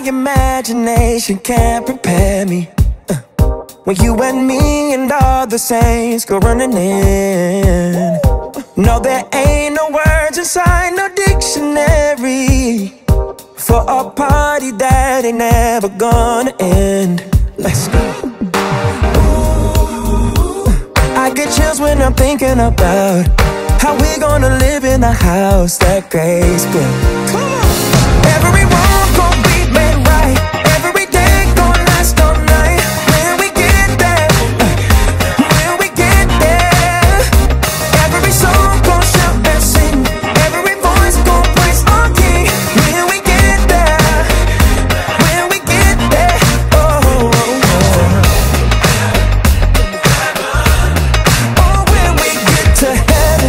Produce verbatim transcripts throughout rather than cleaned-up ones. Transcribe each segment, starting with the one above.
imagination can't prepare me. uh, When you and me and all the saints go running in. No, there ain't no words inside no dictionary for a party that ain't never gonna end. Let's go. I get chills when I'm thinking about how we gonna live in the house that Grace built. Come on. Everyone gon' be made right. Every day gon' last all night. When we get there, when we get there, every song gon' shout and sing. Every voice gon' praise our King. When we get there, when we get there, oh, oh, oh. Oh, when we get to heaven.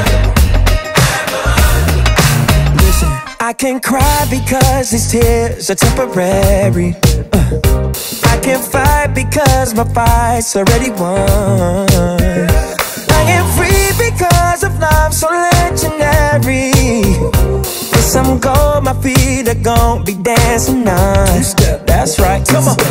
Listen, I can cry because these tears are temporary. uh, I can fight because my fight's already won. I am free because of love so legendary. With some gold, my feet are gon' be dancing on. That's right, come on.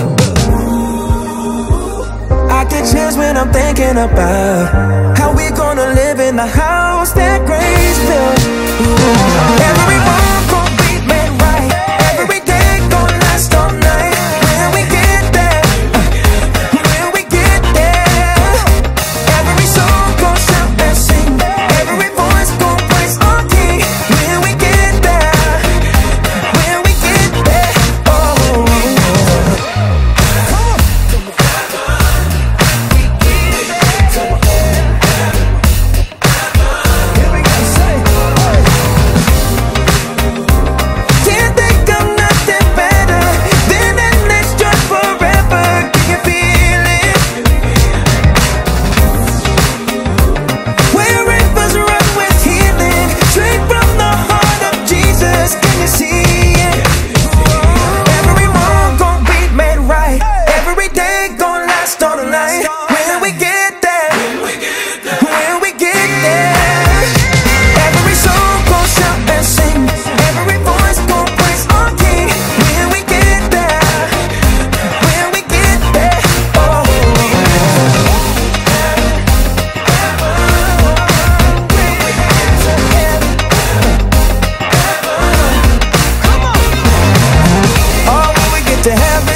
I get chills when I'm thinking about how we gonna live in the house that Grace built. Everyone gon' be made right. Every day gon' last all night. When we get there, when we get there, every song gon' shout and sing. Every voice gon' praise our King. When we get there, when we get there, oh, oh, oh. Can't think of nothing better than that next joy forever. Can you feel it? Where rivers run with healing, straight from the heart of Jesus. Can you see it? Everyone gon' be made right. Every day gon' last all night. When we get there, when we get there, every song gon' shout and sing. Every voice gon' praise our King. When we get there, when we get there, oh, oh, oh, when we get to heaven.